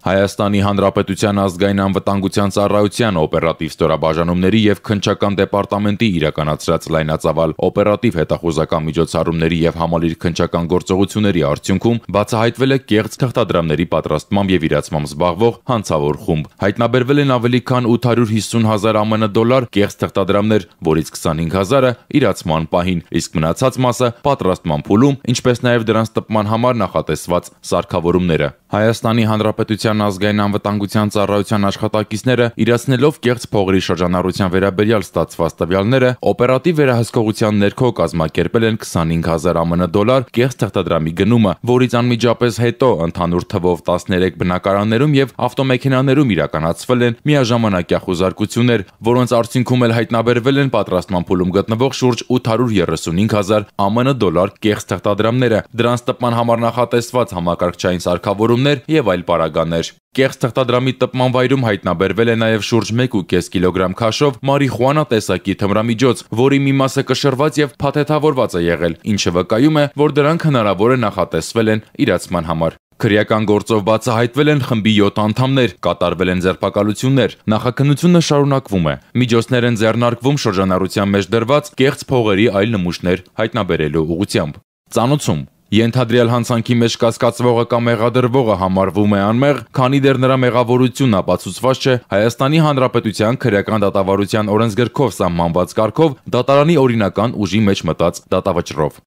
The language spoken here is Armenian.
Հայաստանի Հանրապետության ազգային անվտանգության ծառայության օպերատիվ ստորաբաժանումների և քննչական դեպարտամենտի իրականացրած լայնածավալ օպերատիվ հետախուզական միջոցառումների և համալիր քննչական գործողությունների արդյունքում բացահայտվել է կեղծ թղթադրամների պատրաստմամբ և իրացմամբ զբաղվող հանցավոր խումբ։ Հայտնաբերվել են ավելի քան 850,000 ԱՄՆ դոլար կեղծ թղթադրամներ, որից 25,000-ը իրացման պահին, իսկ մնացած մասը պատրաստման փուլում, ինչպես նաև դրանց տպման համար նախատեսված սարքավորումները։ Հայաստանի Հանրապետության ազգային անվտանգության ծառայության աշխատակիցները իրացնելով կեղծ փողերի շրջանառության վերաբերյալ ստացված տվյալները օպերատիվ վերահսկողության ներքո կազմակերպել են 25,000 ԱՄՆ դոլար կեղծ թղթադրամի գնումը, որից անմիջապես հետո ընդհանուր թվով 13 բնակարաններում և ավտոմեքենաներում իրականացվել են միաժամանակյա խուզարկություններ, որոնց արդյունքում էլ հայտնաբերվել են պատրաստման փուլում գտնվող շուրջ 835,000 ԱՄՆ դոլար կեղծ թղթադրամները, դրանց տպման համար նախատեսված համակարգչային սարքավորումներ և այլ պարագաներ։ Կեղծ թղթադրամի տպման վայրում հայտնաբերվել է նաև շուրջ 1,5 կիլոգրամ քաշով մարիխուանա տեսակի թմրամիջոց, որի մի մասը կշռված և փաթեթավորված է եղել, ինչը վկայում է, որ դրանք հնարավոր է նախատեսվել են իրացման համար։ Քրեական գործով բացահայտվել են խմբի 7 անդամներ, կատարվել են ձերբակալություններ, նախաքննությունը շարունակվում է։ Միջոցներ են ձեռնարկվում շրջանառության մեջ դրված կեղծ փողերի այլ նմուշներ հայտնաբերելու ուղղությամբ։ Ծանոցում ենթադրյալ հանցանքի մեջ կասկածվողը կամ մեղադրվողը համարվում է անմեղ, քանի դեռ նրա մեղավորությունն ապացուցված չէ Հայաստանի Հանրապետության քրեական դատավարության օրենսգրքով սահմանված կարգով դատարանի օրինական ուժի մեջ մտած դատավճռով։